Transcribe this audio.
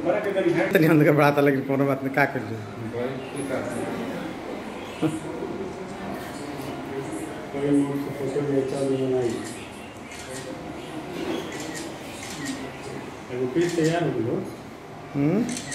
नहीं अंदर बड़ा था लेकिन कोनो बात नहीं क्या कर जो कोई मोड से फोटो भी अच्छा भी बनाई अभी पीस तैयार हो गया